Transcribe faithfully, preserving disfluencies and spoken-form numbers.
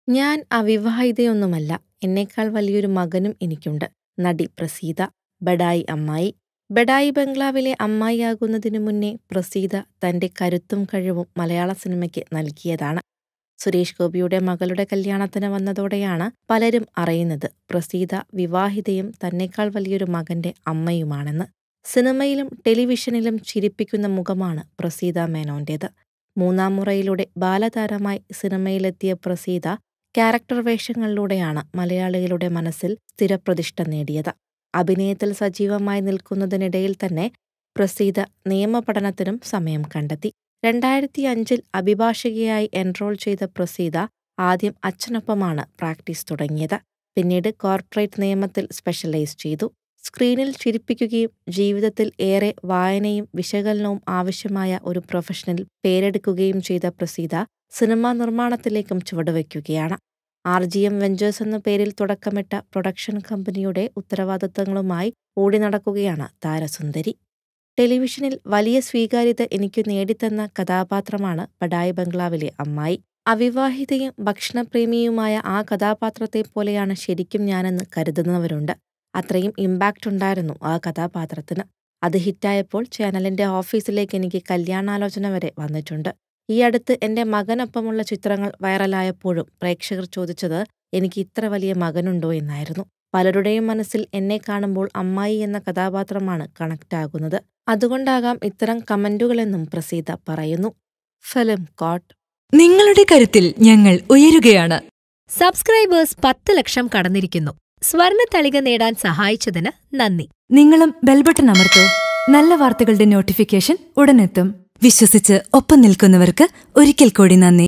ഞാൻ അവിവാഹിതയൊന്നുമല്ല. എന്നേക്കാൾ വലിയൊരു മകനും എനിക്കുണ്ട്. നടി പ്രസീത. ബഡായി അമ്മായി. ബഡായി ബംഗ്ലാവിലെ അമ്മായിയാകുന്നതിനു മുന്നേ പ്രസീത തന്റെ കരുത്തും കഴിവും മലയാള സിനിമയ്ക്ക് നൽകിയതാണ്. സുരേഷ് ഗോപിയുടെ മകളുടെ കല്യാണത്തിന് വന്നതോടെയാണ് പലരും അറിയുന്നത് പ്രസീത വിവാഹിതയും തന്നെക്കാൾ വലിയൊരു മകന്റെ അമ്മയുമാണെന്ന്. സിനിമയിലും ടെലിവിഷനിലും ചിരിപ്പിക്കുന്ന മുഖമാണ് പ്രസീത മേനോന്റേത്. മൂന്നാം മുറയിലൂടെ ബാലതാരമായി സിനിമയിലെത്തിയ പ്രസീത ക്യാരക്ടർ വേഷങ്ങളിലൂടെയാണ് മലയാളികളുടെ മനസ്സിൽ സ്ഥിരപ്രതിഷ്ഠ നേടിയത്. അഭിനയത്തിൽ സജീവമായി നിൽക്കുന്നതിനിടയിൽ തന്നെ പ്രസീത നിയമപഠനത്തിനും സമയം കണ്ടെത്തി. രണ്ടായിരത്തി അഞ്ചിൽ അഭിഭാഷകയായി എൻറോൾ ചെയ്ത പ്രസീത ആദ്യം അച്ഛനൊപ്പമാണ് പ്രാക്ടീസ് തുടങ്ങിയത്. പിന്നീട് കോർപ്പറേറ്റ് നിയമത്തിൽ സ്പെഷ്യലൈസ് ചെയ്തു. സ്ക്രീനിൽ ചിരിപ്പിക്കുകയും ജീവിതത്തിൽ ഏറെ വായനയും വിശകലനവും ആവശ്യമായ ഒരു പ്രൊഫഷനിൽ പേരെടുക്കുകയും ചെയ്ത പ്രസീത സിനിമാ നിർമ്മാണത്തിലേക്കും ചുവടുവയ്ക്കുകയാണ്. ആർ ജി എം വെഞ്ചേഴ്സ് എന്ന പേരിൽ തുടക്കമിട്ട പ്രൊഡക്ഷൻ കമ്പനിയുടെ ഉത്തരവാദിത്തങ്ങളുമായി ഓടി നടക്കുകയാണ് താരസുന്ദരി. ടെലിവിഷനിൽ വലിയ സ്വീകാര്യത എനിക്കു നേടിത്തന്ന കഥാപാത്രമാണ് ബഡായി ബംഗ്ലാവിലെ അമ്മായി. അവിവാഹിതയും ഭക്ഷണപ്രേമിയുമായ ആ കഥാപാത്രത്തെ പോലെയാണ് ശരിക്കും ഞാനെന്ന് കരുതുന്നവരുണ്ട്. അത്രയും ഇമ്പാക്റ്റ് ഉണ്ടായിരുന്നു ആ കഥാപാത്രത്തിന്. അത് ഹിറ്റായപ്പോൾ ചാനലിന്റെ ഓഫീസിലേക്ക് എനിക്ക് കല്യാണാലോചന വരെ വന്നിട്ടുണ്ട്. ഈ അടുത്ത് എന്റെ മകനൊപ്പമുള്ള ചിത്രങ്ങൾ വൈറലായപ്പോഴും പ്രേക്ഷകർ ചോദിച്ചത് എനിക്ക് ഇത്ര വലിയ മകനുണ്ടോ എന്നായിരുന്നു. പലരുടെയും മനസ്സിൽ എന്നെ കാണുമ്പോൾ അമ്മായി എന്ന കഥാപാത്രമാണ് കണക്റ്റ് ആകുന്നത്. അതുകൊണ്ടാകാം ഇത്തരം കമന്റുകളെന്നും പ്രസീത പറയുന്നു. ഫിലിം കോട്ട്. നിങ്ങളുടെ കരുത്തിൽ ഞങ്ങൾ ഉയരുകയാണ്. സബ്സ്ക്രൈബേഴ്സ് പത്ത് ലക്ഷം കടന്നിരിക്കുന്നു. സ്വർണ തളിക നേടാൻ സഹായിച്ചതിന് നന്ദി. നിങ്ങളും ബെൽബട്ടൺ അമർത്തോ. നല്ല വാർത്തകളുടെ നോട്ടിഫിക്കേഷൻ ഉടനെത്തും. വിശ്വസിച്ച് ഒപ്പം നിൽക്കുന്നവർക്ക് ഒരിക്കൽ കൂടി നന്ദി.